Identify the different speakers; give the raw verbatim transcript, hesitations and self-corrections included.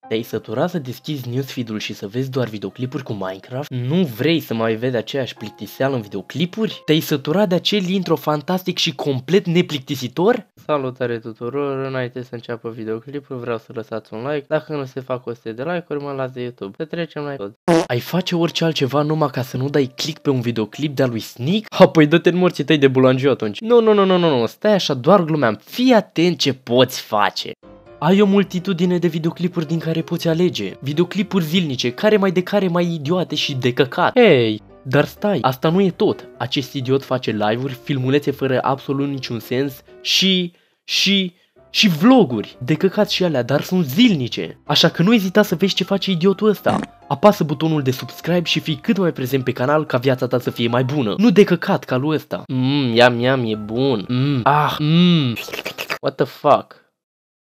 Speaker 1: Te-ai săturat să deschizi newsfeed-ul și să vezi doar videoclipuri cu Minecraft? Nu vrei să mai vezi aceeași plictiseală în videoclipuri? Te-ai săturat de acel intro fantastic și complet neplictisitor? Salutare tuturor, înainte să înceapă videoclipul vreau să lăsați un like, dacă nu se fac o sută de like-uri mă las de YouTube. Să trecem la tot. Ai face orice altceva numai ca să nu dai click pe un videoclip de-a lui Sneak? Ha, păi dă-te în morții tăi de bulangiu atunci. Nu, nu, nu, nu, nu, nu, stai așa, doar glumeam, fii atent ce poți face. Ai o multitudine de videoclipuri din care poți alege. Videoclipuri zilnice, care mai de care mai idiote și de căcat. Hei, dar stai, asta nu e tot. Acest idiot face live-uri, filmulețe fără absolut niciun sens și... și... și vloguri. De căcat și alea, dar sunt zilnice. Așa că nu ezita să vezi ce face idiotul ăsta. Apasă butonul de subscribe și fii cât mai prezent pe canal ca viața ta să fie mai bună. Nu de căcat ca lui ăsta. Mmm, yam yam, e bun. Mmm, ah, mmm. What the fuck?